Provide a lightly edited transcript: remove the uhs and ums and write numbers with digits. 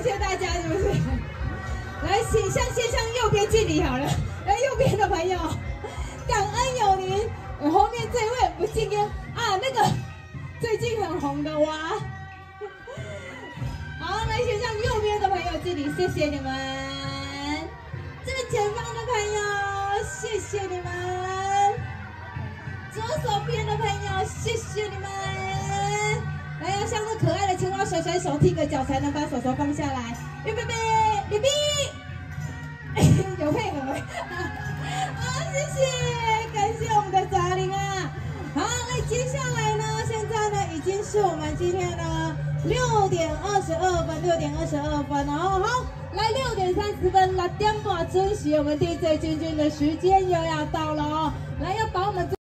感谢大家，是不是？来，请向右边敬礼好了。来，右边的朋友，感恩有您。后面这位不敬烟啊，那个最近很红的哇。好，来，请向右边的朋友敬礼，谢谢你们。正前方的朋友，谢谢你们。左手边的朋友，谢谢你们。来，要向着可爱的青蛙甩甩手，踢个脚才能把手手放下来。预备，比比，有配合。好，谢谢，感谢我们的杂玲啊。好，那接下来呢？现在呢，已经是我们今天的6点22分哦。好，来6点30分，6点半准时，我们 DJ 君君的时间又要到了哦。来，要把我们。